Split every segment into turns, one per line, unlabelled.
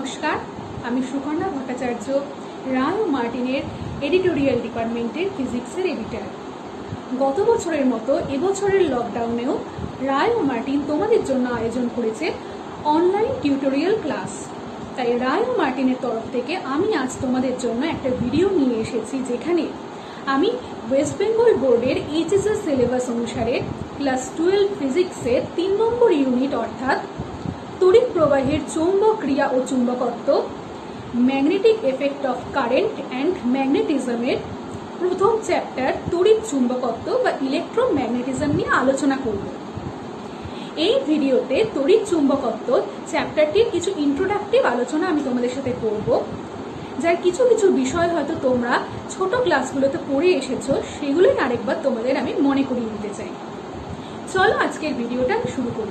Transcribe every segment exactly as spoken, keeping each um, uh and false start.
নমস্কার, আমি সুকন্যা ভট্টাচার্য, রায় ও মার্টিনের এডিটোরিয়াল ডিপার্টমেন্টের ফিজিক্সের এডিটর। গত বছরের মতো এবছরের লকডাউনেও রায় ও মার্টিন তোমাদের জন্য আয়োজন করেছে অনলাইন টিউটোরিয়াল ক্লাস। তাই রায় ও মার্টিনের তরফ থেকে আমি আজ তোমাদের জন্য একটা ভিডিও নিয়ে এসেছি, যেখানে আমি ওয়েস্ট বেঙ্গল বোর্ডের এইচএসএস সিলেবাস অনুসারে ক্লাস টুয়েলভ ফিজিক্সের তিন নম্বর ইউনিট অর্থাৎ তড়িৎ প্রবাহের চৌম্বক ক্রিয়া ও চুম্বকত্ব, magnetic effect of current and ম্যাগনেটিজমের প্রথম চ্যাপ্টার তড়িৎ চুম্বকত্ব বা ইলেকট্রোম্যাগনেটিজম নিয়ে আলোচনা করব। এই ভিডিওতে তড়িৎ চুম্বকত্ব চ্যাপ্টারটির কিছু ইন্ট্রোডাক্টিভ আলোচনা আমি তোমাদের সাথে করব, যার কিছু কিছু বিষয় হয়তো তোমরা ছোট ক্লাসগুলোতে পড়ে এসেছো, সেগুলোই আরেকবার তোমাদের আমি মনে করিয়ে দিতে চাই। চলো আজকের ভিডিওটা আমি শুরু করি।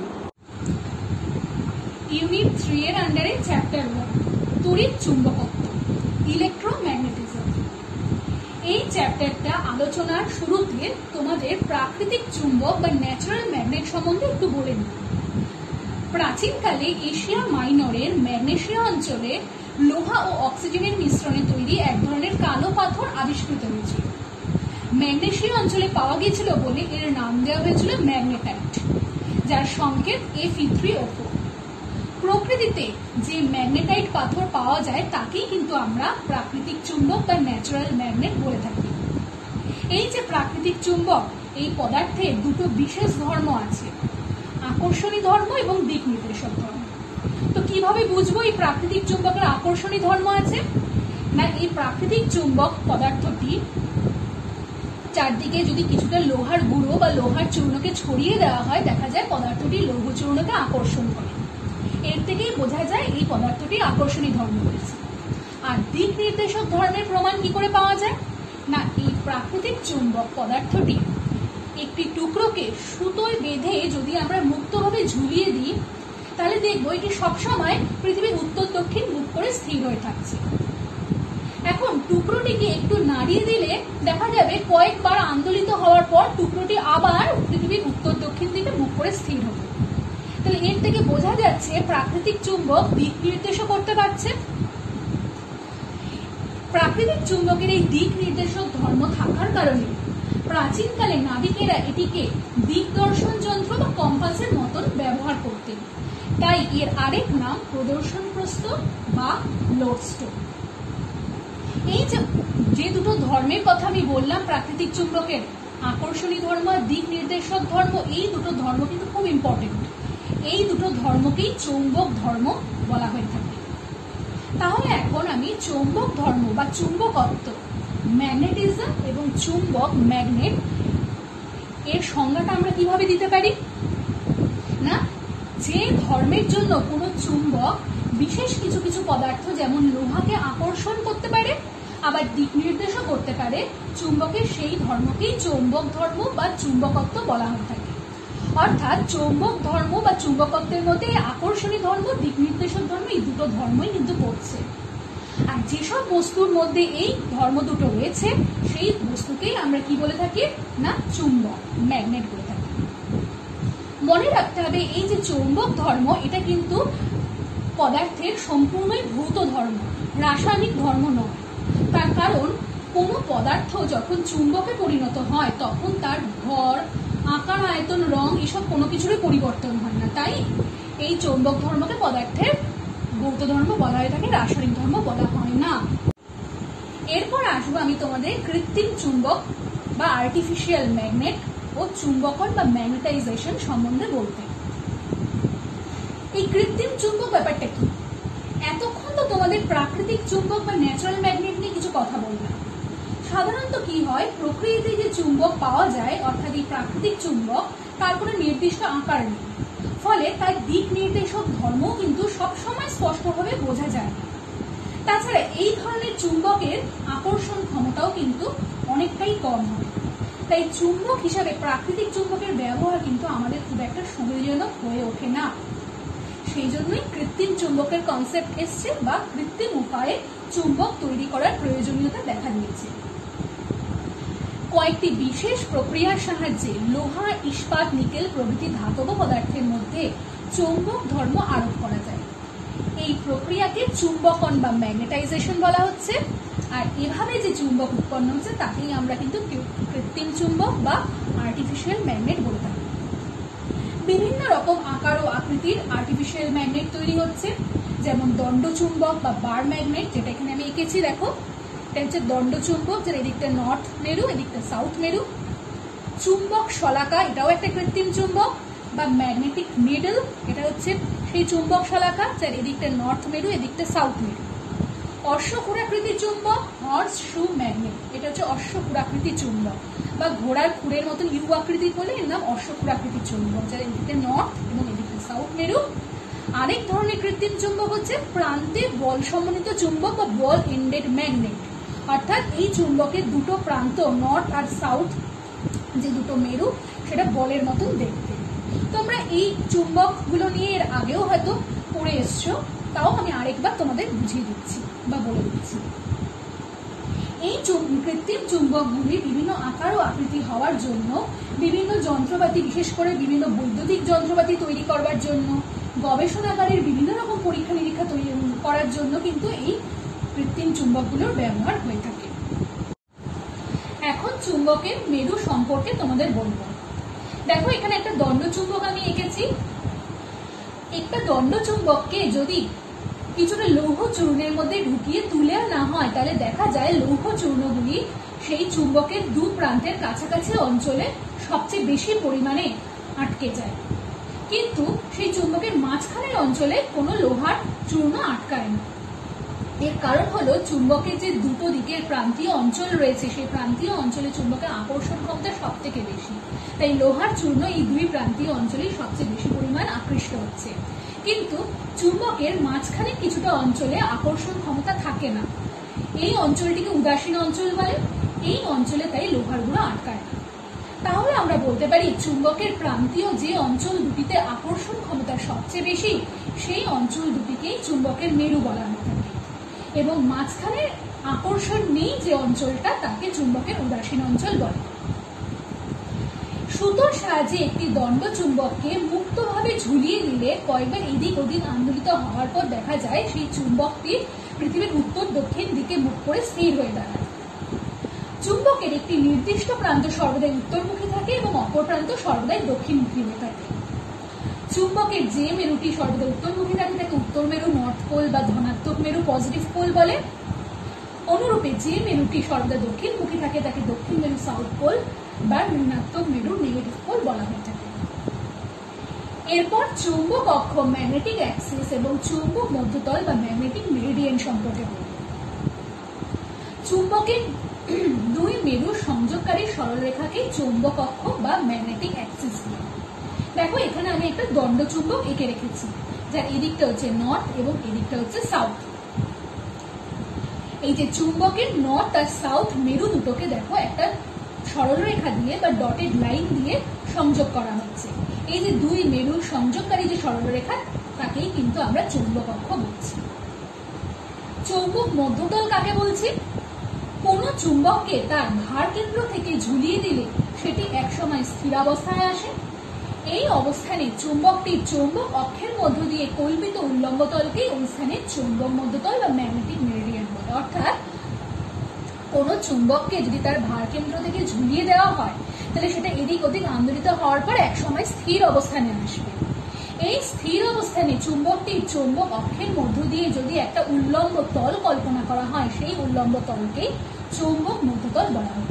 ইউনিট থ্রি এর আন্ডারে চ্যাপ্টার ওয়ান তড়িৎ চুম্বকত্ব ইলেকট্রোম্যাগনেটিজম। এই চ্যাপ্টারটা আলোচনার শুরুতে তোমাদের প্রাকৃতিক চুম্বক বা ন্যাচারাল ম্যাগনেট সম্বন্ধে একটু বলে নিই। প্রাচীনকালে এশিয়া মাইনরের ম্যাগনেশিয়া অঞ্চলে লোহা ও অক্সিজেনের মিশ্রণে তৈরি এক ধরনের কালো পাথর আবিষ্কৃত হয়েছিল। ম্যাগনেশিয়া অঞ্চলে পাওয়া গিয়েছিল বলে এর নাম দেওয়া হয়েছিল ম্যাগনেটাইট, যার সংকেত F E three O four. প্রকৃতিতে যে ম্যাগনেটাইট পাথর পাওয়া যায় তাকেই কিন্তু আমরা প্রাকৃতিক চুম্বক বা ন্যাচারাল ম্যাগনেট বলে থাকি। এই যে প্রাকৃতিক চুম্বক, এই পদার্থের দুটো বিশেষ ধর্ম আছে, আকর্ষণী ধর্ম এবং দিক নির্দেশক ধর্ম। তো কিভাবে বুঝবো এই প্রাকৃতিক চুম্বকের আকর্ষণী ধর্ম আছে? না, এই প্রাকৃতিক চুম্বক পদার্থটি চারদিকে যদি কিছুটা লোহার গুঁড়ো বা লোহার চূর্ণকে ছড়িয়ে দেওয়া হয়, দেখা যায় পদার্থটি লৌহ চূর্ণকে আকর্ষণ করে। এর থেকেই বোঝা যায় এই পদার্থটি আকর্ষণী ধর্ম রয়েছে। আর দিক নির্দেশক ধর্মের প্রমাণ কি করে পাওয়া যায়? না, এই প্রাকৃতিক চুম্বক পদার্থটি একটি টুকরোকে সুতোয় বেঁধে যদি আমরা মুক্তভাবে ঝুলিয়ে দিই, তাহলে দেখবো এটি সবসময় পৃথিবীর উত্তর দক্ষিণ মুখ করে স্থির হয়ে থাকছে। এখন টুকরোটিকে একটু নাড়িয়ে দিলে দেখা যাবে কয়েকবার আন্দোলিত হওয়ার পর টুকরোটি আবার পৃথিবীর উত্তর দক্ষিণ দিকে মুখ করে স্থির হবে। তাহলে এর থেকে বোঝা যাচ্ছে প্রাকৃতিক চুম্বক দিক নির্দেশও করতে পারছে। প্রাকৃতিক চুম্বকের এই দিক নির্দেশক ধর্ম থাকার কারণে প্রাচীনকালে নাবিকেরা এটিকে দিকদর্শন যন্ত্র বা কম্পাসের মতন ব্যবহার করতেন। তাই এর আরেক নাম প্রদর্শন প্রস্থ বা লোডস্টোন। এই যে দুটো ধর্মের কথা আমি বললাম, প্রাকৃতিক চুম্বকের আকর্ষণী ধর্ম আর দিক নির্দেশক ধর্ম, এই দুটো ধর্ম কিন্তু খুব ইম্পর্টেন্ট। এই দুটো ধর্মকেই চৌম্বক ধর্ম বলা হয়ে থাকে। তাহলে এখন আমি চৌম্বক ধর্ম বা চুম্বকত্ব, ম্যাগনেটিজম এবং চুম্বক ম্যাগনেট এর সংজ্ঞাটা আমরা কিভাবে দিতে পারি? না, যে ধর্মের জন্য কোনো চুম্বক বিশেষ কিছু কিছু পদার্থ যেমন লোহাকে আকর্ষণ করতে পারে, আবার দিক নির্দেশও করতে পারে, চুম্বকের সেই ধর্মকেই চৌম্বক ধর্ম বা চুম্বকত্ব বলা হয়ে থাকে। অর্থাৎ চৌম্বক ধর্ম বা চুম্বকত্বের মধ্যে আকর্ষণী ধর্ম, দিক নির্দেশক ধর্ম, এই দুটো ধর্মই কিন্তু পড়ছে। আর যেসব বস্তুর মধ্যে এই ধর্ম দুটো রয়েছে সেই বস্তুকেই আমরা কি বলে থাকি? না, চুম্বক, ম্যাগনেট বলে থাকি। মনে রাখতে হবে এই যে চৌম্বক ধর্ম, এটা কিন্তু পদার্থের সম্পূর্ণই ভৌত ধর্ম, রাসায়নিক ধর্ম নয়। তার কারণ কোনো পদার্থ যখন চুম্বকে পরিণত হয় তখন তার ভর, আকার, আয়তন, রং এসব কোনো কিছুরই পরিবর্তন হয় না। তাই এই চৌম্বক ধর্মকে পদার্থের ভৌত ধর্ম বলা হয়ে থাকে, রাসায়নিক ধর্ম বলা হয় না। এরপর আসবো আমি তোমাদের কৃত্রিম চুম্বক বা আর্টিফিশিয়াল ম্যাগনেট ও চুম্বকন বা ম্যাগনেটাইজেশন সম্বন্ধে বলতে। এই কৃত্রিম চুম্বক ব্যাপারটা কি? এতক্ষণ তো তোমাদের প্রাকৃতিক চুম্বক বা ন্যাচারাল ম্যাগনেট নিয়ে কিছু কথা বললাম। সাধারণত কি হয়, প্রকৃতিতে যে চুম্বক পাওয়া যায় অর্থাৎ এই প্রাকৃতিক চুম্বক, তার কোনো নির্দিষ্ট আকার নেই, ফলে তার দিক নির্দেশক ধর্মও কিন্তু সবসময় স্পষ্টভাবে বোঝা যায় না। তাছাড়া এই ধরনের চুম্বকের আকর্ষণ ক্ষমতাও কিন্তু অনেকটাই কম হয়। তাই চুম্বক হিসাবে প্রাকৃতিক চুম্বকের ব্যবহার কিন্তু আমাদের খুব একটা সুবিধাজনক হয়ে ওঠে না। সেই জন্যই কৃত্রিম চুম্বকের কনসেপ্ট এসছে বা কৃত্রিম উপায়ে চুম্বক তৈরি করার প্রয়োজনীয়তা দেখা দিয়েছে। কয়েকটি বিশেষ প্রক্রিয়ার সাহায্যে লোহা, ইস্পাত, নিকেল প্রভৃতি ধাতব পদার্থের মধ্যে চৌম্বক ধর্ম আরোপ করা যায়। এই প্রক্রিয়াকে চুম্বকন বা ম্যাগনেটাইজেশন বলা হচ্ছে। আর এভাবে যে চুম্বক উৎপন্ন হচ্ছে তাকেই আমরা কিন্তু কৃত্রিম চুম্বক বা আর্টিফিশিয়াল ম্যাগনেট বলে থাকি। বিভিন্ন রকম আকার ও আকৃতির আর্টিফিশিয়াল ম্যাগনেট তৈরি হচ্ছে, যেমন দণ্ড চুম্বক বা বার ম্যাগনেট, যেটা এখানে আমি এঁকেছি দেখো। এটা হচ্ছে দণ্ড চুম্বক, যেটা এদিকটা নর্থ মেরু, এদিকটা সাউথ মেরু। চুম্বক শলাকা, এটাও একটা কৃত্রিম চুম্বক বা ম্যাগনেটিক নিডল, এটা হচ্ছে সেই চুম্বক শলাকা যার এদিকটা নর্থ মেরু, এদিকটা সাউথ মেরু। অশ্বক্ষুরাকৃতি চুম্বক, হর্স শু ম্যাগনেট, এটা হচ্ছে অশ্বক্ষুরাকৃতি চুম্বক বা ঘোড়ার খুরের মতন ইউ আকৃতির বলে এর নাম অশ্বক্ষুরাকৃতি চুম্বক, যার এদিকে নর্থ এবং এদিকে সাউথ মেরু। আরেক ধরনের কৃত্রিম চুম্বক হচ্ছে প্রান্তে বল সমন্বিত চুম্বক বা বল এন্ডেড ম্যাগনেট, অর্থাৎ এই চুম্বকের দুটো প্রান্ত নর্থ আর সাউথ যে দুটো মেরু সেটা বলের মতন দেখতে। তোমরা এই চুম্বক গুলো নিয়ে এর আগেও হয়তো পড়ে এসছো, তাও আমি আরেকবার তোমাদের বুঝিয়ে দিচ্ছি বা বলে দিচ্ছি। এই কৃত্রিম চুম্বকগুলি বিভিন্ন আকার ও আকৃতি হওয়ার জন্য বিভিন্ন যন্ত্রপাতি, বিশেষ করে বিভিন্ন বৈদ্যুতিক যন্ত্রপাতি তৈরি করবার জন্য, গবেষণাগারের বিভিন্ন রকম পরীক্ষা নিরীক্ষা তৈরি করার জন্য কিন্তু এই কৃত্রিম চুম্বকগুলোর ব্যবহার হয়ে থাকে। এখন চুম্বকের মেরু সম্পর্কে তোমাদের বলবো। দেখো এখানে একটা দণ্ড চুম্বক আমি এঁকেছি। একটা দণ্ড চুম্বককে যদি কিছুটা লৌহ চূর্ণের মধ্যে ঢুকিয়ে তুলে আনা হয় তাহলে দেখা যায় লৌহ চূর্ণগুলি সেই চুম্বকের দু প্রান্তের কাছাকাছি অঞ্চলে সবচেয়ে বেশি পরিমাণে আটকে যায়, কিন্তু সেই চুম্বকের মাঝখানের অঞ্চলে কোনো লোহার চূর্ণ আটকায় না। এর কারণ হলো চুম্বকের যে দুটো দিকের প্রান্তীয় অঞ্চল রয়েছে সেই প্রান্তীয় অঞ্চলে চুম্বকের আকর্ষণ ক্ষমতা সব থেকে বেশি, তাই লোহার চূর্ণ এই দুই প্রান্তীয় অঞ্চলেই সবচেয়ে বেশি পরিমাণ আকৃষ্ট হচ্ছে। কিন্তু চুম্বকের মাঝখানে কিছুটা অঞ্চলে আকর্ষণ ক্ষমতা থাকে না, এই অঞ্চলটিকে উদাসীন অঞ্চল বলে। এই অঞ্চলে তাই লোহারগুলো আটকায় না। তাহলে আমরা বলতে পারি চুম্বকের প্রান্তীয় যে অঞ্চল দুটিতে আকর্ষণ ক্ষমতা সবচেয়ে বেশি সেই অঞ্চল দুটিকেই চুম্বকের মেরু বলা হয়ে থাকে, এবং মাঝখানে আকর্ষণ নেই যে অঞ্চলটা তাকে চুম্বকের উদাসীন অঞ্চল বলে। সুতোর সাহায্যে একটি দণ্ড চুম্বককে মুক্তভাবে ঝুলিয়ে দিলে কয়েকবার এদিক ওদিক আন্দোলিত হওয়ার পর দেখা যায় সেই চুম্বকটি পৃথিবীর উত্তর দক্ষিণ দিকে মুখ করে স্থির হয়ে দাঁড়ায়। চুম্বকের একটি নির্দিষ্ট প্রান্ত সর্বদাই উত্তরমুখী থাকে এবং অপর প্রান্ত সর্বদাই দক্ষিণমুখী হয়ে থাকে। চুম্বকের যে মেরুটি সর্বদা উত্তরমুখী থাকে তাকে উত্তর মেরু, নর্থ পোল বা ধনাত্মক মেরু, পজিটিভ পোল বলে। অনুরূপে যে মেরুটি সর্বদা দক্ষিণমুখী থাকে তাকে দক্ষিণ মেরু, সাউথ পোল বা ঋণাত্মক মেরু, নেগেটিভ পোল বলা হয়ে থাকে। এরপর চুম্বক অক্ষ, ম্যাগনেটিক অ্যাক্সিস এবং চুম্বক মধ্যতল বা ম্যাগনেটিক মেরিডিয়ান সম্পর্কে বলব। চুম্বকের দুই মেরু সংযোগকারী সরলরেখাকে চুম্বক অক্ষ বা ম্যাগনেটিক অ্যাক্সিস বলে। দেখো এখানে আমি একটা দণ্ড চুম্বক এঁকে রেখেছি, যার এদিকটা হচ্ছে নর্থ এবং এদিকটা হচ্ছে সাউথ। এই যে চুম্বকের নর্থ আর সাউথ মেরু দুটোকে দেখো একটা সরলরেখা দিয়ে বা ডটেড লাইন দিয়ে সংযোগ করা হচ্ছে। এই যে দুই মেরু সংযোগকারী যে সরলরেখা তাকেই কিন্তু আমরা চুম্বক অক্ষ বলছি। চৌম্বক মধ্যতল কাকে বলছি? কোন চুম্বককে তার ভার কেন্দ্র থেকে ঝুলিয়ে দিলে সেটি একসময় স্থিরাবস্থায় আসে। এই অবস্থানে চুম্বকটি চৌম্বক অক্ষের মধ্য দিয়ে কল্পিত উল্লম্ব তলকে ওই স্থানে চৌম্বক মধ্যতল বা ম্যাগনেটিক মেরিডিয়ান বলে। অর্থাৎ কোন চুম্বককে যদি তার ভার কেন্দ্র থেকে ঝুলিয়ে দেওয়া হয় তাহলে সেটা এদিক ওদিক আন্দোলিত হওয়ার পর একসময় স্থির অবস্থানে আসবে। এই স্থির অবস্থানে চুম্বকটি চৌম্বক অক্ষের মধ্য দিয়ে যদি একটা উল্লম্ব তল কল্পনা করা হয় সেই উল্লম্ব তলকে চৌম্বক মধ্যতল বলা হয়।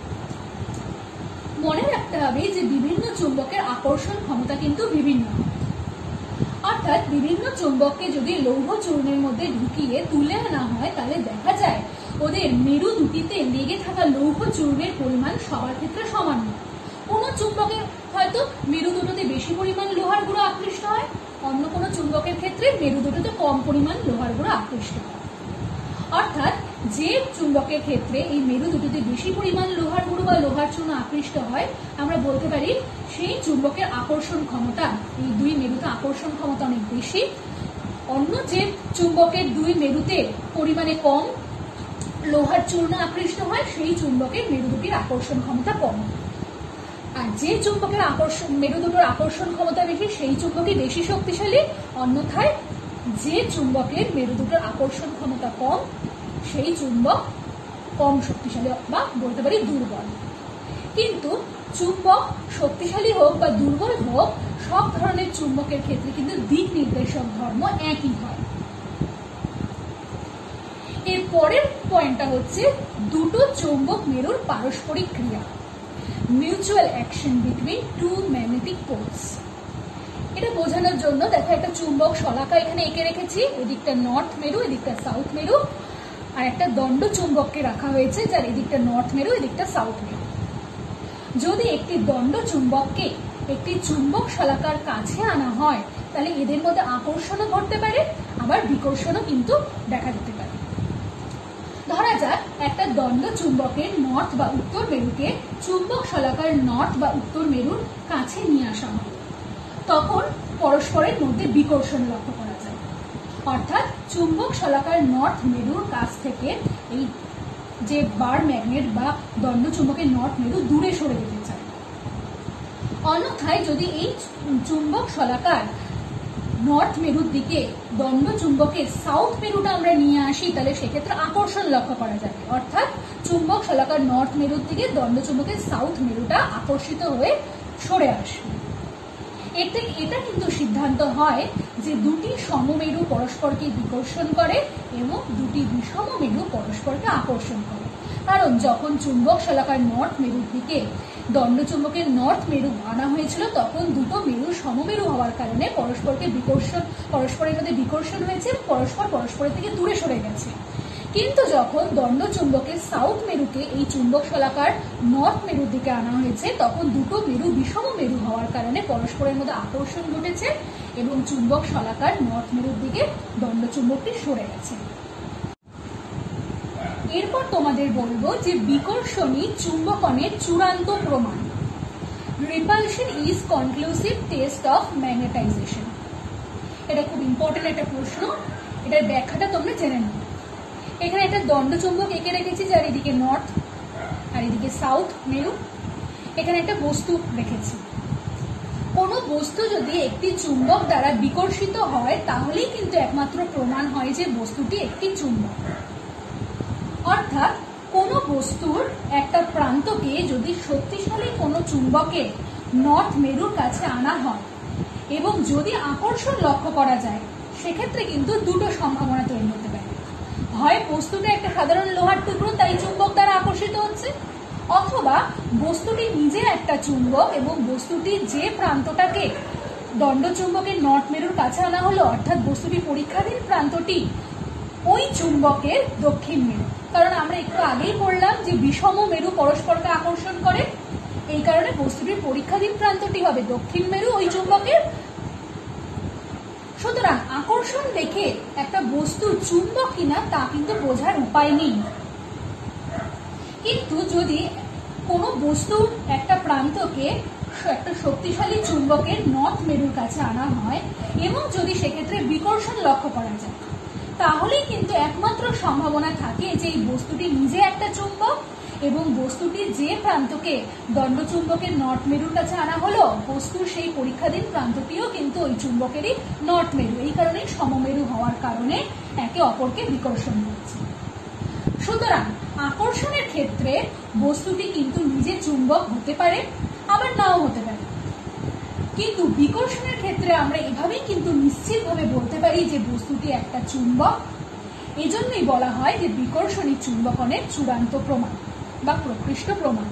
মনে রাখতে হবে যে বিভিন্ন চুম্বকের আকর্ষণ ক্ষমতা কিন্তু বিভিন্ন, অর্থাৎ বিভিন্ন চুম্বককে যদি লৌহ চূর্ণের মধ্যে ঢুকিয়ে তুলে আনা হয় তাহলে দেখা যায় ওদের মেরু দুটিতে লেগে থাকা লৌহ চূর্ণের পরিমাণ সবার ক্ষেত্রে সমান নয়। কোন চুম্বকের হয়তো মেরু দুটোতে বেশি পরিমাণ লোহার গুঁড়ো আকৃষ্ট হয়, অন্য কোন চুম্বকের ক্ষেত্রে মেরু দুটোতে কম পরিমাণ লোহার গুঁড়ো আকৃষ্ট হয়। অর্থাৎ যে চুম্বকের ক্ষেত্রে এই মেরু দুটিতে বেশি পরিমাণ লোহার গুঁড়ো বা লোহার চূর্ণ আকৃষ্ট হয় আমরা বলতে পারি সেই চুম্বকের আকর্ষণ ক্ষমতা, এই দুই মেরুতে আকর্ষণ ক্ষমতা অনেক বেশি। অন্য যে চুম্বকের দুই মেরুতে পরিমাণে কম লোহার চূর্ণ আকৃষ্ট হয় সেই চুম্বকের মেরু দুটির আকর্ষণ ক্ষমতা কম। আর যে চুম্বকের আকর্ষণ মেরু দুটোর আকর্ষণ ক্ষমতা বেশি সেই চুম্বকই বেশি শক্তিশালী, অন্যথায় যে চুম্বকের মেরু দুটোর আকর্ষণ ক্ষমতা কম সেই চুম্বক কম শক্তিশালী বা বলতে পারি দুর্বল। কিন্তু চুম্বক শক্তিশালী হোক বা দুর্বল হোক, সব ধরনের চুম্বকের ক্ষেত্রে কিন্তু দিক নির্দেশক ধর্ম একই হয়। এর পরের পয়েন্টটা হচ্ছে দুটো চৌম্বক মেরুর পারস্পরিক ক্রিয়া, mutual action between two magnetic poles. এটা বোঝানোর জন্য দেখো একটা চুম্বক শলাকা এখানে এঁকে রেখেছি, এদিকটা নর্থ মেরু এদিকটা সাউথ মেরু, আর একটা দণ্ড চুম্বককে রাখা হয়েছে যার এদিকটা নর্থ মেরু এদিকটা সাউথ মেরু। যদি একটি দণ্ড চুম্বককে একটি চুম্বক শলাকার কাছে আনা হয় তাহলে এদের মধ্যে আকর্ষণও ঘটতে পারে, আবার বিকর্ষণও কিন্তু দেখা যেতে পারে। ধরা যাক একটা দণ্ড চুম্বকের নর্থ বা উত্তর মেরুকে চুম্বক শলাকার নর্থ বা উত্তর মেরুর কাছে নিয়ে আসা হয়, তখন পরস্পরের মধ্যে বিকর্ষণ লক্ষ্য করা যায়। অর্থাৎ চুম্বক শলাকার নর্থ মেরুর কাছ থেকে এই যে বার ম্যাগনেট বা দণ্ড চুম্বকের নর্থ মেরু দূরে সরে যেতে চায়। অন্যথায় যদি এই চুম্বক শলাকার নর্থ মেরুর দিকে দণ্ড চুম্বকের সাউথ মেরুটা আমরা নিয়ে আসি তাহলে সেক্ষেত্রে আকর্ষণ লক্ষ্য করা যাবে। অর্থাৎ চুম্বক শলাকার নর্থ মেরুর দিকে দণ্ড চুম্বকের সাউথ মেরুটা আকর্ষিত হয়ে সরে আসবে। এতে এটা কিন্তু সিদ্ধান্ত হয় যে দুটি সমমেরু পরস্পরকে বিকর্ষণ করে এবং দুটি বিষম মেরু পরস্পরকে আকর্ষণ করে। কারণ যখন চুম্বক শলাকার নর্থ মেরুর দিকে দণ্ড চুম্বকের নর্থ মেরু আনা হয়েছিল তখন দুটো মেরু সমমেরু হওয়ার কারণে পরস্পরকে বিকর্ষণ পরস্পরের মধ্যে বিকর্ষণ হয়েছে, পরস্পর পরস্পরের থেকে দূরে সরে গেছে। কিন্তু যখন দণ্ড চুম্বকের সাউথ মেরুকে এই চুম্বক শলাকার নর্থ মেরুর দিকে আনা হয়েছে তখন দুটো মেরু বিষম মেরু হওয়ার কারণে পরস্পরের মধ্যে আকর্ষণ ঘটেছে এবং চুম্বক শলাকার নর্থ মেরুর দিকে দণ্ড চুম্বকটি সরে গেছে। এরপর তোমাদের বলবো যে বিকর্ষণই চুম্বকনের চূড়ান্ত প্রমাণ। Repulsion is conclusive test of magnetization. এটা খুব ইম্পর্টেন্ট একটা প্রশ্ন, এটার ব্যাখ্যাটা তোমরা জেনে নাও। এখানে একটা দণ্ড চুম্বক এঁকে রেখেছি যার এদিকে নর্থ আর এদিকে সাউথ মেরু। এখানে একটা বস্তু রেখেছি। কোনো বস্তু যদি একটি চুম্বক দ্বারা বিকর্ষিত হয় তাহলেই কিন্তু একমাত্র প্রমাণ হয় যে বস্তুটি একটি চুম্বক। অর্থাৎ কোনো বস্তুর একটা প্রান্তকে যদি শক্তিশালী কোনো চুম্বকে নর্থ মেরুর কাছে আনা হয় এবং যদি আকর্ষণ লক্ষ্য করা যায় সেক্ষেত্রে কিন্তু দুটো সম্ভাবনা তৈরি হতে পারে। হয় বস্তুটা একটা সাধারণ লোহার টুকরো তাই চুম্বক দ্বারা আকর্ষিত হচ্ছে, অথবা বস্তুটি নিজে একটা চুম্বক এবং বস্তুটির যে প্রান্তটাকে দণ্ড চুম্বকের নর্থ মেরুর কাছে আনা হলো অর্থাৎ বস্তুটির পরীক্ষাধীন প্রান্তটি ওই চুম্বকের দক্ষিণ মেরু। কারণ আমরা একটু আগেই বললাম যে বিষম মেরু পরস্পরকে আকর্ষণ করে, এই কারণে বস্তুটির পরীক্ষাধীন প্রান্তটি হবে দক্ষিণ মেরু ওই চুম্বকের। সুতরাং আকর্ষণ দেখে একটা বস্তু চুম্বক কিনা তা কিন্তু বোঝার উপায় নেই। কিন্তু যদি কোনো বস্তু একটা প্রান্তকে একটা শক্তিশালী চুম্বকের নর্থ মেরুর কাছে আনা হয় এবং যদি সেক্ষেত্রে বিকর্ষণ লক্ষ্য করা যায় তাহলেই কিন্তু একমাত্র সম্ভাবনা থাকে যে এই বস্তুটি নিজে একটা চুম্বক এবং বস্তুটির যে প্রান্তকে দণ্ড চুম্বকের নর্থ মেরুর কাছে আনা হলো বস্তুর সেই পরীক্ষাধীন প্রান্তটিও কিন্তু ওই চুম্বকেরই নর্থ মেরু। এই কারণেই সমমেরু হওয়ার কারণে একে অপরকে বিকর্ষণ করছে। সুতরাং আকর্ষণের ক্ষেত্রে বস্তুটি কিন্তু নিজে চুম্বক হতে পারে আবার নাও হতে পারে, কিন্তু বিকর্ষণের ক্ষেত্রে আমরা এভাবেই কিন্তু নিশ্চিতভাবে বলতে পারি যে বস্তুটি একটা চুম্বক। এজন্যই বলা হয় যে বিকর্ষণই চুম্বকনের চূড়ান্ত প্রমাণ বা প্রকৃষ্ট প্রমাণ।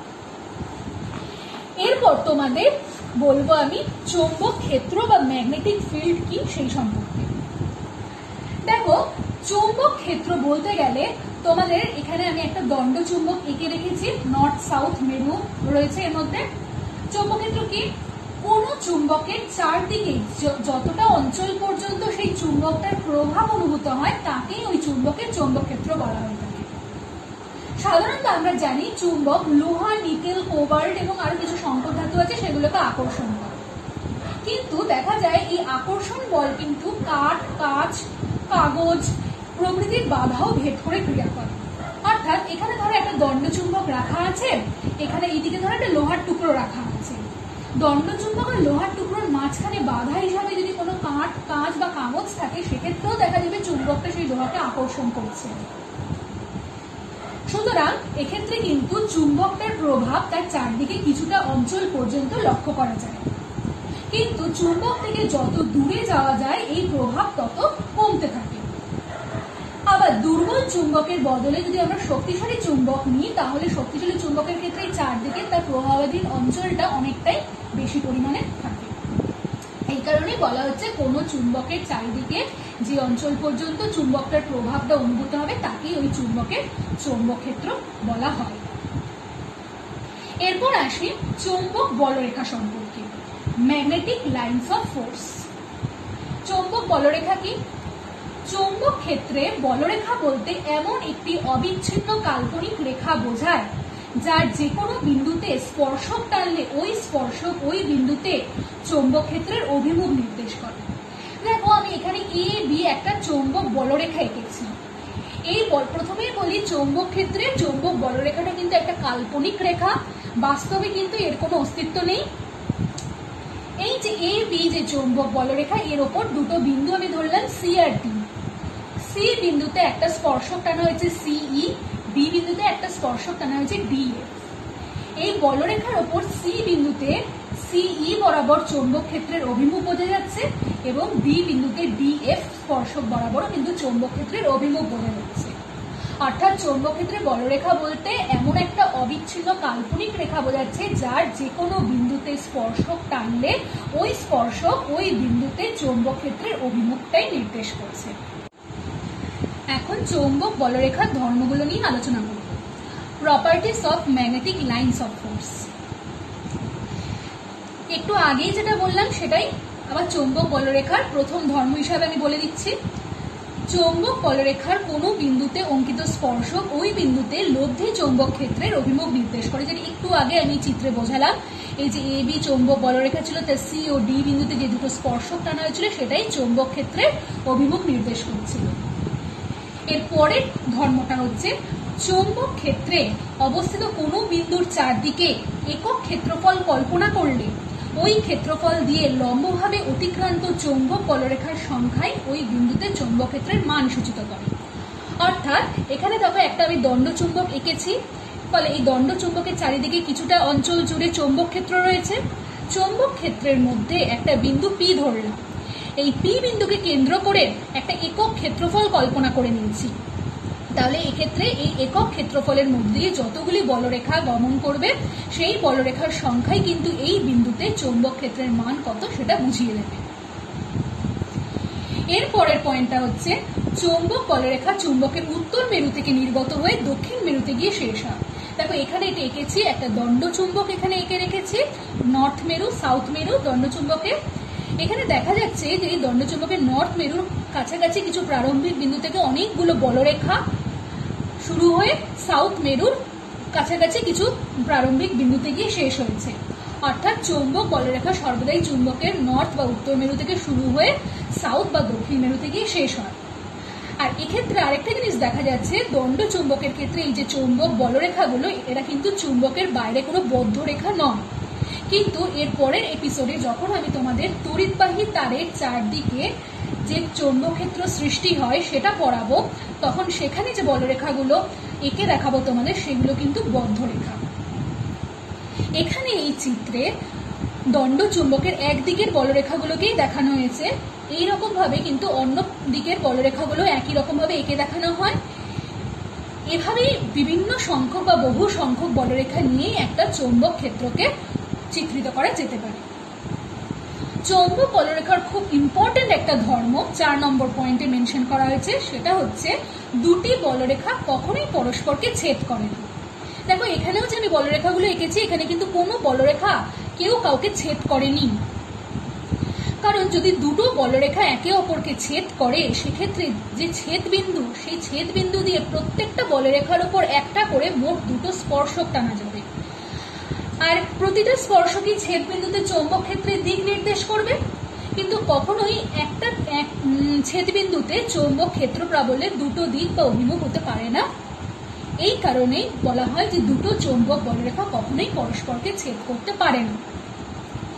এরপর তোমাদের বলবো আমি চৌম্বক ক্ষেত্র বা ম্যাগনেটিক ফিল্ড কি সেই সম্পর্কে। দেখো চৌম্বক ক্ষেত্র বলতে গেলে তোমাদের এখানে আমি একটা দণ্ড চুম্বক এঁকে রেখেছি, নর্থ সাউথ মেরু রয়েছে এর মধ্যে। চৌম্বক ক্ষেত্র কি? কোন চুম্বকের চারদিকে যতটা অঞ্চল পর্যন্ত সেই চুম্বকটার প্রভাব অনুভূত হয় তাকেই ওই চুম্বকের চৌম্বক ক্ষেত্র বলা হয়ে থাকে। সাধারণত আমরা জানি চুম্বক লোহা, নিকেল, কোবাল্ট এবং আরো কিছু সংকর ধাতু আছে সেগুলোকে আকর্ষণ করে, কিন্তু দেখা যায় এই আকর্ষণ বল কিন্তু কাঠ, কাঁচ, কাগজ প্রভৃতির বাধাও ভেদ করে ক্রিয়া করে। অর্থাৎ এখানে ধরো একটা দণ্ড চুম্বক রাখা আছে, এখানে এইদিকে ধরো একটা লোহার টুকরো রাখা আছে, দণ্ডচুম্বক আর লোহার টুকরোর মাঝখানে বাধা হিসাবে যদি কোনো কাঠ কাঁচ বা কাগজ থাকে, সেক্ষেত্রেও দেখা যাবে চুম্বকটা সেই লোহাকে আকর্ষণ করছে। সুতরাং এক্ষেত্রে কিন্তু চুম্বকটার প্রভাব তার চারদিকে কিছুটা অঞ্চল পর্যন্ত লক্ষ্য করা যায়, কিন্তু চুম্বক থেকে যত দূরে যাওয়া যায় এই প্রভাব তত কমতে থাকে। আবার দুর্বল চুম্বকের বদলে যদি আমরা শক্তিশালী চুম্বক নিই, তাহলে শক্তিশালী চুম্বকের ক্ষেত্রে চারদিকে তার প্রভাবাধীন অঞ্চলটা অনেকটাই বেশি পরিমাণে থাকে। এই কারণে বলা হচ্ছে কোন চুম্বকের চারিদিকে যে অঞ্চল পর্যন্ত চুম্বকটার প্রভাবটা অনুভূত হবে তাকেই ওই চুম্বকের চৌম্বক ক্ষেত্র বলা হয়। এরপর আসি চৌম্বক বলরেখা সম্পর্কে, ম্যাগনেটিক লাইনস অফ ফোর্স। চৌম্বক বলরেখা কি? চৌম্বক ক্ষেত্রে বলরেখা বলতে এমন একটি অবিচ্ছিন্ন কাল্পনিক রেখা বোঝায় যার যে কোনো বিন্দুতে স্পর্শক টানলে ওই স্পর্শক ওই বিন্দুতে চৌম্বক ক্ষেত্রের অভিমুখ নির্দেশ করে। দেখো আমি এখানে এ বি একটা চৌম্বক বলরেখা এঁকেছি। এই প্রথমেই বলি চৌম্বক ক্ষেত্রে চৌম্বক বলরেখাটা কিন্তু একটা কাল্পনিক রেখা, বাস্তবে কিন্তু এর কোনো অস্তিত্ব নেই। এই যে এ বি যে চৌম্বক বলরেখা, এর ওপর দুটো বিন্দু আমি ধরলাম সি আর ডি। সি বিন্দুতে একটা স্পর্শক টানা হয়েছে সিই, বি বিন্দুতে একটা স্পর্শক টানা হয়েছে ডিএফ। এই বলরেখার ওপর সি বিন্দুতে সিই বরাবর চৌম্বক ক্ষেত্রের অভিমুখ বোঝা যাচ্ছে এবং বি বিন্দুতে ডিএফ স্পর্শক বরাবর কিন্তু চৌম্বক ক্ষেত্রের অভিমুখ বোঝা যাচ্ছে। অর্থাৎ চৌম্বক ক্ষেত্রে বলরেখা বলতে এমন একটা অবিচ্ছিন্ন কাল্পনিক রেখা বোঝাচ্ছে যার যে কোনো বিন্দুতে স্পর্শক টানলে ওই স্পর্শক ওই বিন্দুতে চৌম্বক ক্ষেত্রের অভিমুখটাই নির্দেশ করছে। এখন চৌম্বক বলরেখার ধর্মগুলো নিয়ে আলোচনা করব। Properties of magnetic lines of force. একটু আগেই যেটা বললাম সেটাই আবার চৌম্বক বলরেখার প্রথম ধর্ম হিসাবে আমি বলে দিচ্ছি। চৌম্বক বলরেখার কোনো বিন্দুতে অঙ্কিত স্পর্শক ওই বিন্দুতে লব্ধি চৌম্বক ক্ষেত্রের অভিমুখ নির্দেশ করে, যেটা একটু আগে আমি চিত্রে বোঝালাম। এই যে এ বি চৌম্বক বলরেখা ছিল, তার সি ও ডি বিন্দুতে যে দুটো স্পর্শক টানা হয়েছিল সেটাই চৌম্বক ক্ষেত্রের অভিমুখ নির্দেশ করছিল। এর পরের ধর্মটা হচ্ছে চৌম্বক ক্ষেত্রে অবস্থিত কোনো বিন্দুর চারদিকে একক ক্ষেত্রফল কল্পনা করলে ওই ক্ষেত্রফল দিয়ে লম্বভাবে অতিক্রান্ত চৌম্বক বলরেখার সংখ্যায় ওই বিন্দুতে চৌম্বক ক্ষেত্রের মান সূচিত করে। অর্থাৎ এখানে দেখো একটা আমি দণ্ডচুম্বক এঁকেছি, ফলে এই দণ্ডচুম্বকের চারিদিকে কিছুটা অঞ্চল জুড়ে চৌম্বক ক্ষেত্র রয়েছে। চৌম্বক ক্ষেত্রের মধ্যে একটা বিন্দু পি ধরলাম, এই পি বিন্দুকে কেন্দ্র করে একটা একক ক্ষেত্রফল কল্পনা করে নিয়েছি। তাহলে এক্ষেত্রে এই একক ক্ষেত্রফলের মধ্যে দিয়ে যতগুলি বলরেখা গমন করবে সেই বলরেখার সংখ্যাই কিন্তু এই বিন্দুতে চৌম্বক ক্ষেত্রের মান কত সেটা বুঝিয়ে দেবে। এর পরের পয়েন্টটা হচ্ছে চৌম্বক বলরেখা চুম্বকের উত্তর মেরু থেকে নির্গত হয়ে দক্ষিণ মেরুতে গিয়ে শেষ হয়। দেখো এখানে এটা এঁকেছি, একটা দণ্ডচুম্বক এখানে এঁকে রেখেছি, নর্থ মেরু সাউথ মেরু দণ্ডচুম্বকের। এখানে দেখা যাচ্ছে যে এই দণ্ডচুম্বকের নর্থ মেরুর কাছাকাছি কিছু প্রারম্ভিক বিন্দু থেকে অনেকগুলো বলরেখা শুরু হয়ে সাউথ মেরুর কাছাকাছি কিছু প্রারম্ভিক বিন্দুতে গিয়ে শেষ হয়েছে। অর্থাৎ চৌম্বক বলরেখা সর্বদাই চুম্বকের নর্থ বা উত্তর মেরু থেকে শুরু হয়ে সাউথ বা দক্ষিণ মেরুতে গিয়ে শেষ হয়। আর এক্ষেত্রে আরেকটা জিনিস দেখা যাচ্ছে, দণ্ড চুম্বকের ক্ষেত্রে এই যে চৌম্বক বলরেখাগুলো এরা কিন্তু চুম্বকের বাইরে কোনো বদ্ধ রেখা নয়। কিন্তু এর পরের এপিসোডে যখন আমি তোমাদের তড়িৎবাহী তারের চারদিকে যে চৌম্বক ক্ষেত্র সৃষ্টি হয় সেটা পড়াবো, তখন সেখানে যে বলরেখাগুলো এঁকে দেখাবো তোমাদের সেগুলো কিন্তু বদ্ধ রেখা। এখানে এই চিত্রে দণ্ড চুম্বকের একদিকের বলরেখাগুলোকেই দেখানো হয়েছে, এইরকম ভাবে কিন্তু অন্য দিকের বলরেখাগুলো একই রকম ভাবে এঁকে দেখানো হয়। এভাবেই বিভিন্ন সংখ্যক বা বহু সংখ্যক বলরেখা নিয়ে একটা চৌম্বক ক্ষেত্রকে চিত্রিত করা যেতে পারে। চৌম্বক বলরেখার খুব ইম্পর্টেন্ট একটা ধর্ম চার নম্বর পয়েন্টে মেনশন করা হয়েছে, সেটা হচ্ছে দুটি বলরেখা কখনোই পরস্পরকে ছেদ করে না। দেখো এখানেও যে আমি বলরেখাগুলো এঁকেছি, এখানে কিন্তু কোনো বলরেখা কেউ কাউকে ছেদ করেনি। কারণ যদি দুটো বলরেখা একে অপরকে ছেদ করে সেক্ষেত্রে যে ছেদ বিন্দু, সেই ছেদ বিন্দু দিয়ে প্রত্যেকটা বলরেখার উপর একটা করে মোট দুটো স্পর্শক টানা যাবে। আর প্রতিটা স্পর্শকই ছেদ বিন্দুতে চৌম্বক ক্ষেত্রের দিক নির্দেশ করবে, কিন্তু কখনোই একটা ছেদ বিন্দুতে চৌম্বক ক্ষেত্র প্রাবল্যের দুটো দিক বা অভিমুখ হতে পারে না। এই কারণেই বলা হয় যে দুটো চৌম্বক বলরেখা কখনোই পরস্পরকে ছেদ করতে পারে না।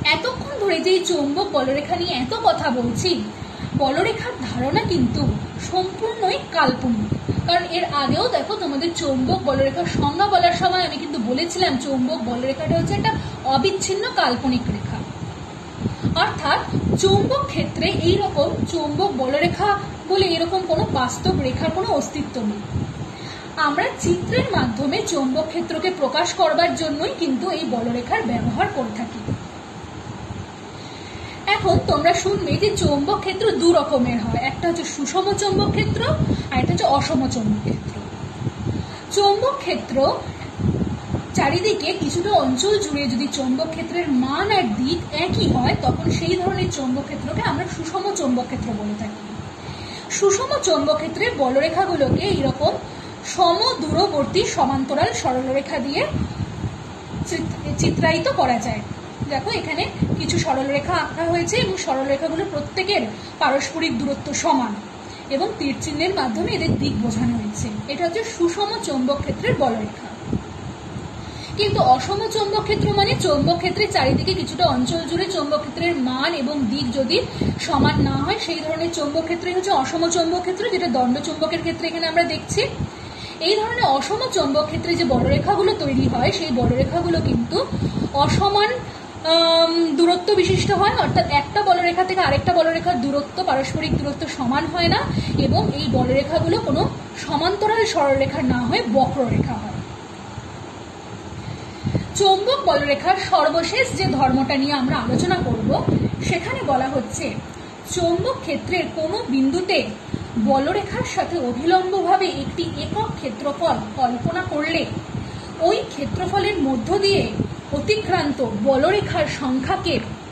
এতক্ষণ ধরে যে চৌম্বক বলরেখা নিয়ে এত কথা বলছি, বলরেখার ধারণা কিন্তু সম্পূর্ণই কাল্পনিক। কারণ এর আগেও দেখো তোমাদের চৌম্বক বলরেখার সংজ্ঞা বলার সময় আমি কিন্তু বলেছিলাম চৌম্বক বলরেখাটা হচ্ছে একটা অবিচ্ছিন্ন কাল্পনিক রেখা। অর্থাৎ চৌম্বক ক্ষেত্রে এইরকম চৌম্বক বলরেখা বলে এরকম কোনো বাস্তব রেখার কোনো অস্তিত্ব নেই। আমরা চিত্রের মাধ্যমে চৌম্বক ক্ষেত্রকে প্রকাশ করবার জন্যই কিন্তু এই বলরেখার ব্যবহার করে থাকি। এখন তোমরা শুনবে যে চৌম্বক ক্ষেত্র দু রকমের হয়, একটা হচ্ছে সুষম চৌম্বক ক্ষেত্র আর একটা হচ্ছে অসম চৌম্বক ক্ষেত্র। চৌম্বক ক্ষেত্র চারিদিকে কিছুটা অঞ্চল জুড়ে যদি চৌম্বক ক্ষেত্রের মান আর দিক একই হয় তখন সেই ধরনের চৌম্বক ক্ষেত্রকে আমরা সুষম চৌম্বক ক্ষেত্র বলে থাকি। সুষম চৌম্বক ক্ষেত্রে বলরেখাগুলোকে এইরকম সম দূরবর্তী সমান্তরাল সরলরেখা দিয়ে চিত্রায়িত করা যায়। দেখো এখানে কিছু সরলরেখা আঁকা হয়েছে এবং সরলরেখাগুলো প্রত্যেকের পারস্পরিক দূরত্ব সমান এবং তীর চিহ্নের মাধ্যমে এদের দিক বোঝানো হয়েছে। এটা হচ্ছে সুষম চৌম্বক ক্ষেত্রের বলরেখা। কিন্তু অসম চৌম্বক ক্ষেত্র মানে চৌম্বক ক্ষেত্রের চারিদিকে কিছুটা অঞ্চল জুড়ে চৌম্বক ক্ষেত্রের মান এবং দিক যদি সমান না হয় সেই ধরনের চৌম্বক ক্ষেত্রই হচ্ছে অসম চৌম্বক ক্ষেত্র, যেটা দণ্ড চৌম্বকের ক্ষেত্রে এখানে আমরা দেখছি। এই ধরনের অসম চৌম্বক ক্ষেত্রে যে বলরেখাগুলো তৈরি হয় সেই বলরেখাগুলো কিন্তু অসমান দূরত্ব বিশিষ্ট হয়, অর্থাৎ একটা বলরেখা থেকে আরেকটা বলরেখার দূরত্ব পারস্পরিক দূরত্ব সমান হয় না এবং এই বলরেখাগুলো কোনো সমান্তরাল সরলরেখা না হয়ে বক্ররেখা হয়। চৌম্বক বলরেখার সর্বশেষ যে ধর্মটা নিয়ে আমরা আলোচনা করব সেখানে বলা হচ্ছে চৌম্বক ক্ষেত্রের কোনো বিন্দুতে বলরেখার সাথে অভিলম্বভাবে একটি একক ক্ষেত্রফল কল্পনা করলে ওই ক্ষেত্রফলের মধ্য দিয়ে অতিক্রান্ত বলরেখার সংখ্যাকে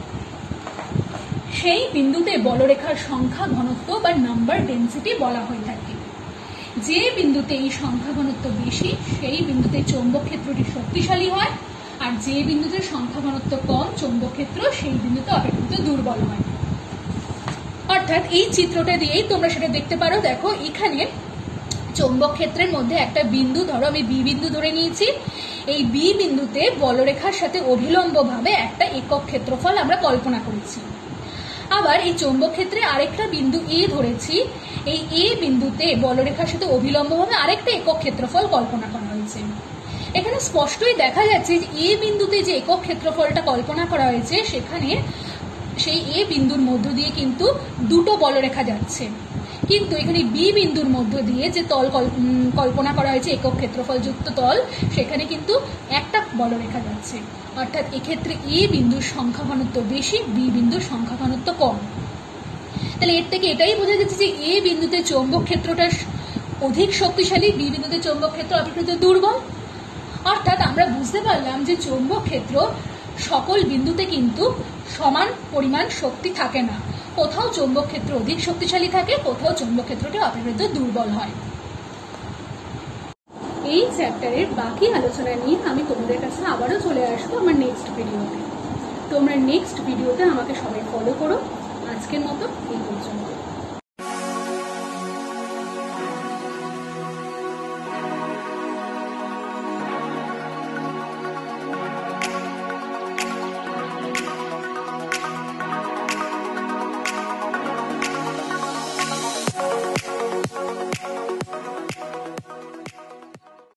সেই বিন্দুতে বলরেখার সংখ্যা ঘনত্ব বা নাম্বার ডেন্সিটি বলা হয়ে থাকে। যে বিন্দুতে এই সংখ্যা ঘনত্ব বেশি সেই বিন্দুতে চৌম্বক ক্ষেত্রটি শক্তিশালী হয়, আর যে বিন্দুতে সংখ্যা ঘনত্ব কম চৌম্বক ক্ষেত্র সেই বিন্দুতে অপেক্ষাকৃত দুর্বল হয়। অর্থাৎ এই চিত্রটা দিয়েই তোমরা সেটা দেখতে পারো। দেখো এখানে চৌম্বক ক্ষেত্রের মধ্যে একটা বিন্দু, ধরো আমি বি বিন্দু ধরে নিয়েছি, এই বি বিন্দুতে বলরেখার সাথে অভিলম্বভাবে একটা একক ক্ষেত্রফল আমরা কল্পনা করেছি। আবার এই চৌম্বক ক্ষেত্রে আরেকটা বিন্দু এ ধরেছি, এই এ বিন্দুতে বলরেখার সাথে অভিলম্বভাবে আরেকটা একক ক্ষেত্রফল কল্পনা করা হয়েছে। এখানে স্পষ্টই দেখা যাচ্ছে যে এ বিন্দুতে যে একক ক্ষেত্রফলটা কল্পনা করা হয়েছে সেখানে সেই এ বিন্দুর মধ্য দিয়ে কিন্তু দুটো বলরেখা যাচ্ছে, কিন্তু এখানে বি বিন্দুর মধ্য দিয়ে যে তল কল্পনা করা হয়েছে একক ক্ষেত্রফল যুক্ত তল সেখানে কিন্তু একটা বলরেখা যাচ্ছে। অর্থাৎ এক্ষেত্রে এ বিন্দুর সংখ্যা ঘনত্ব বেশি, বি বিন্দুর সংখ্যা ঘনত্ব কম। তাহলে এর থেকে এটাই বোঝা যাচ্ছে যে এ বিন্দুতে চৌম্বক ক্ষেত্রটা অধিক শক্তিশালী, বি বিন্দুতে চৌম্বক ক্ষেত্র অপেক্ষাকৃত দুর্বল। অর্থাৎ আমরা বুঝতে পারলাম যে চৌম্বক ক্ষেত্র সকল বিন্দুতে কিন্তু সমান পরিমাণ শক্তি থাকে না, কোথাও চৌম্বক ক্ষেত্র অধিক শক্তিশালী থাকে, কোথাও চৌম্বক ক্ষেত্রটি অপেক্ষাকৃত দুর্বল হয়। এই চ্যাপ্টারের বাকি আলোচনা নিয়ে আমি তোমাদের কাছে আবারও চলে আসবো আমার নেক্সট ভিডিওতে। তোমরা নেক্সট ভিডিওতে আমাকে সবাই ফলো করো। আজকের মতো এই পর্যন্ত।